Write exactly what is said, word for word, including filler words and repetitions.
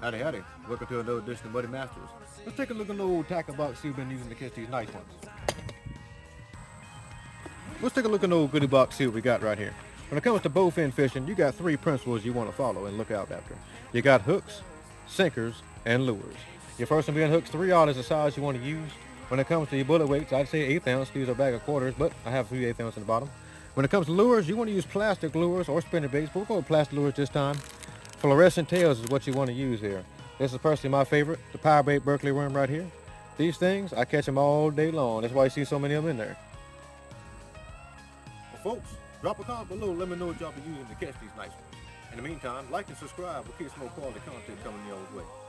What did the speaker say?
Howdy, howdy. Welcome to another edition of Buddy Masters. Let's take a look at the old tackle box, see what we've been using to catch these nice ones. Let's take a look at the old goodie box, see what we got right here. When it comes to bowfin fishing, you got three principles you want to follow and look out after. You got hooks, sinkers, and lures. Your first one being hooks. Three aught is the size you want to use. When it comes to your bullet weights, I'd say eighth ounce. These are a bag of quarters, but I have three eighth ounce in the bottom. When it comes to lures, you want to use plastic lures or spinner baits, but we're going with plastic lures this time. Fluorescent tails is what you want to use here. This is personally my favorite, the Power Bait Berkeley worm right here. These things, I catch them all day long. That's why you see so many of them in there. Well, folks, drop a comment below. Let me know what y'all be using to catch these nice ones. In the meantime, like and subscribe. We'll keep some more quality content coming your way.